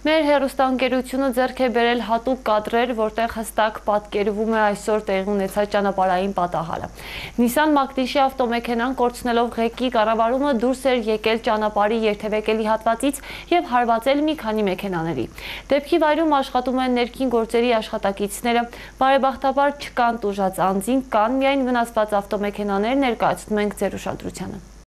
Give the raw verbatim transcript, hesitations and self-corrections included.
Մեր հեռուստաընկերությունը ձեռք է բերել հատուկ կադրեր, որտեղ հստակ պատկերվում է այսօր տեղի ունեցած ճանապարհային պատահարը։ Nissan Magnishi ավտոմեքենան կորցնելով ղեկի կառավարումը դուրս էր եկել ճանապարհի երթևեկելի հատվածից եւ հարվածել մի քանի մեքենաների։ Դեպքի վայրում աշխատում են ներքին գործերի աշխատակիցները, բարեբախտաբար չկան տուժած անձինք, կան միայն վնասված ավտոմեքենաներ, ներկայացնում ենք ձեր ուշադրությանը։